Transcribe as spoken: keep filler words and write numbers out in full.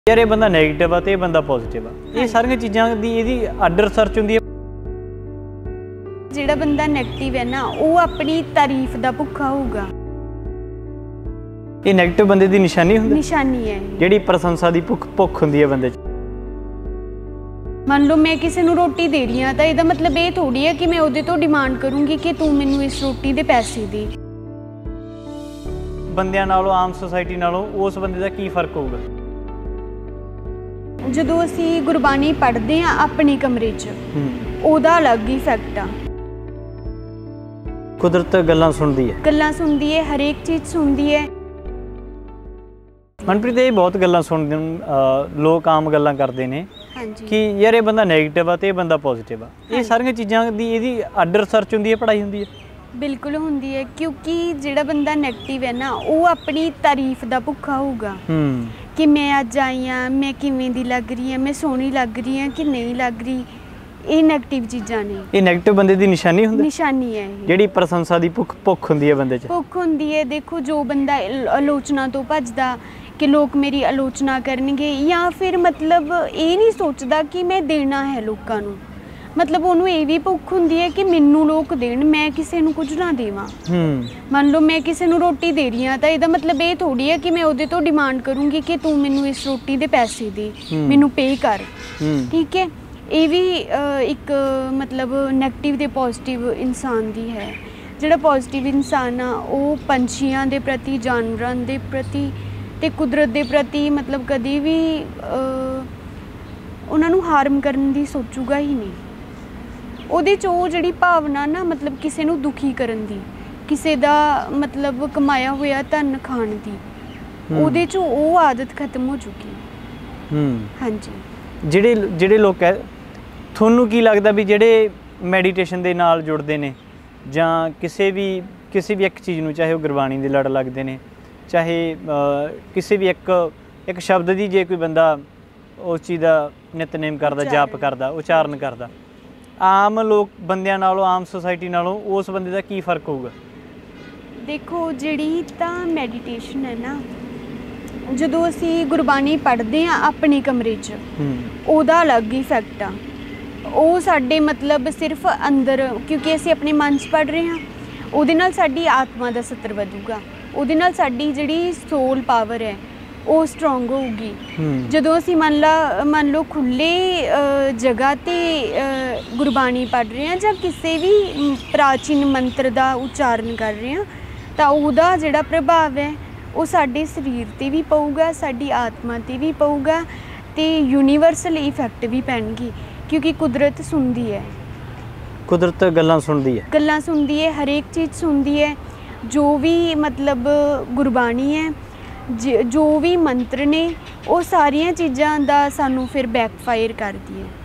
यार ये बंदा नैगेटिव आ ते बंदा पॉजिटिव आ, ये सारियां चीज़ां दी इहदी अड्ड रिसर्च हुंदी है। जिहड़ा बंदा नैगेटिव है ना वो अपनी तारीफ दा भुक्खा होगा। ये नैगेटिव बंदे दी निशानी हुंदी निशानी है जिहड़ी प्रशंसा दी भुख भुख हुंदी है बंदे च। मान लो मैं किसी नूं रोटी दे रही हाँ तो इसदा मतलब ये थोड़ी है कि मैं उहदे तो डिमांड करूँगी कि तू मैनूं इस रोटी दे पैसे दे। बंदियां नालों आम सोसाइटी नालों उस बंदे दा की फर्क होਊਗਾ? ਜਦੋਂ ਅਸੀਂ ਗੁਰਬਾਣੀ ਪੜ੍ਹਦੇ ਹਾਂ ਆਪਣੇ ਕਮਰੇ 'ਚ ਉਹਦਾ ਅਲੱਗ ਹੀ ਇਫੈਕਟ ਆ। ਕੁਦਰਤ ਗੱਲਾਂ ਸੁਣਦੀ ਹੈ ਗੱਲਾਂ ਸੁਣਦੀ ਹੈ ਹਰੇਕ ਚੀਜ਼ ਸੁਣਦੀ ਹੈ। ਮਨਪ੍ਰੀਤ ਇਹ ਬਹੁਤ ਗੱਲਾਂ ਸੁਣਦੇ ਨੇ ਲੋਕ ਆਮ ਗੱਲਾਂ ਕਰਦੇ ਨੇ ਹਾਂਜੀ ਕਿ ਯਾਰ ਇਹ ਬੰਦਾ ਨੈਗੇਟਿਵ ਆ ਤੇ ਇਹ ਬੰਦਾ ਪੋਜ਼ਿਟਿਵ ਆ। ਇਹ ਸਾਰੀਆਂ ਚੀਜ਼ਾਂ ਦੀ ਇਹਦੀ ਅੱਡ ਰਿਸਰਚ ਹੁੰਦੀ ਹੈ, ਪੜ੍ਹਾਈ ਹੁੰਦੀ ਹੈ। बिल्कुल होंदी है क्योंकि जिहड़ा बंदा नैगेटिव है ना वो अपनी तारीफ दा भुक्खा होगा कि मैं अज आई हाँ, मैं किवें दी लग रही हाँ, मैं सोहनी लग रही हाँ कि नहीं लग रही। ये नैगेटिव चीज़ां ने। ये नैगेटिव बंदे दी निशानी हुंदी निशानी है जिहड़ी प्रशंसा दी भुख भुख हुंदी है बंदे च। भुख हुंदी है। देखो जो बंदा आलोचना तो भजदा कि लोग मेरी आलोचना करनगे या फिर मतलब ये नहीं सोचदा कि मैं देना है लोकां नूं, मतलब उन्होंने ये भी भुख होंगी है कि मैनू लोग देन मैं किसी को कुछ ना देवां। मान लो मैं किसी को रोटी दे रही हाँ तो यदा मतलब ये थोड़ी है कि मैं उहदे तो डिमांड करूँगी कि तू मैनू इस रोटी दे पैसे दे, मैनू पे कर। ठीक है, ये भी एक मतलब नैगेटिव ते पॉजिटिव इंसान दी है। जिहड़ा पॉजिटिव इंसान आ वो पंछियां दे प्रति, जानवरां दे प्रति ते कुदरत दे प्रति मतलब कभी भी उन्हां नूं हार्म करन दी सोचूगा ही नहीं। ਉਹਦੇ 'ਚ ਉਹ ਜਿਹੜੀ ਭਾਵਨਾ ਨਾ मतलब ਕਿਸੇ ਨੂੰ ਦੁਖੀ ਕਰਨ ਦੀ, ਕਿਸੇ ਦਾ मतलब ਕਮਾਇਆ ਹੋਇਆ ਧਨ ਖਾਣ ਦੀ, ਉਹਦੇ 'ਚ ਉਹ ਆਦਤ ਖਤਮ ਹੋ ਚੁੱਕੀ। ਹੂੰ ਹਾਂਜੀ ਜਿਹੜੇ ਜਿਹੜੇ ਲੋਕ ਹੈ, ਤੁਹਾਨੂੰ ਕੀ ਲੱਗਦਾ ਵੀ ਜਿਹੜੇ ਮੈਡੀਟੇਸ਼ਨ ਦੇ ਨਾਲ ਜੁੜਦੇ ਨੇ ਜਾਂ ਕਿਸੇ ਵੀ ਕਿਸੇ ਵੀ ਇੱਕ ਚੀਜ਼ ਨੂੰ, ਚਾਹੇ ਉਹ ਗੁਰਬਾਣੀ ਦੇ ਲੜ ਲੱਗਦੇ ਨੇ, ਚਾਹੇ ਕਿਸੇ ਵੀ ਇੱਕ ਇੱਕ ਸ਼ਬਦ ਦੀ ਜੇ ਕੋਈ ਬੰਦਾ ਉਸ ਚੀਜ਼ ਦਾ ਨਿਤਨੇਮ ਕਰਦਾ, ਜਾਪ ਕਰਦਾ, ਉਚਾਰਨ ਕਰਦਾ, आम लोग बंदियां नालों आम सोसाइटी नालों उस बंदे दा की फर्क होगा? देखो जिहड़ी तां मैਡੀਟੇਸ਼ਨ है ना, ਜਦੋਂ ਅਸੀਂ ਗੁਰਬਾਣੀ ਪੜ੍ਹਦੇ ਹਾਂ ਆਪਣੇ ਕਮਰੇ 'ਚ ਉਹਦਾ ਅਲੱਗ ਹੀ ਇਫੈਕਟ ਆ। ਉਹ ਸਾਡੇ मतलब ਸਿਰਫ ਅੰਦਰ, ਕਿਉਂਕਿ ਅਸੀਂ ਆਪਣੇ ਮਨ 'ਚ ਪੜ੍ਹ ਰਹੇ ਹਾਂ, ਉਹਦੇ ਨਾਲ ਸਾਡੀ ਆਤਮਾ ਦਾ ਸਤਰ ਵਧੂਗਾ, ਉਹਦੇ ਨਾਲ ਸਾਡੀ ਜਿਹੜੀ ਸੋਲ ਪਾਵਰ ਹੈ ਉਹ ਸਟਰੋਂਗ ਹੋਊਗੀ। ਜਦੋਂ ਅਸੀਂ ਮੰਨ ਲਾ ਮੰਨ ਲਓ ਖੁੱਲ੍ਹੇ ਜਗ੍ਹਾ 'ਤੇ ਗੁਰਬਾਣੀ ਪੜ੍ਹ ਰਹੇ ਹਾਂ ਜਾਂ ਕਿਸੇ ਵੀ ਪ੍ਰਾਚੀਨ ਮੰਤਰ ਦਾ ਉਚਾਰਨ ਕਰ ਰਹੇ ਹਾਂ ਤਾਂ ਉਹਦਾ ਜਿਹੜਾ ਪ੍ਰਭਾਵ ਹੈ ਉਹ ਸਾਡੇ ਸਰੀਰ 'ਤੇ ਵੀ ਪਊਗਾ, ਸਾਡੀ ਆਤਮਾ 'ਤੇ ਵੀ ਪਊਗਾ ਅਤੇ ਯੂਨੀਵਰਸਲ ਇਫੈਕਟ ਵੀ ਪੈਣਗੇ ਕਿਉਂਕਿ ਕੁਦਰਤ ਸੁਣਦੀ ਹੈ। ਕੁਦਰਤ ਗੱਲਾਂ ਸੁਣਦੀ ਹੈ ਗੱਲਾਂ ਸੁਣਦੀ ਹੈ ਹਰੇਕ ਚੀਜ਼ ਸੁਣਦੀ ਹੈ। ਜੋ ਵੀ मतलब ਗੁਰਬਾਣੀ ਹੈ, ਜੋ ਵੀ ਮੰਤਰ ਨੇ, ਉਹ ਸਾਰੀਆਂ ਚੀਜ਼ਾਂ ਦਾ ਸਾਨੂੰ ਫਿਰ ਬੈਕਫਾਇਰ ਕਰਦੀ ਹੈ।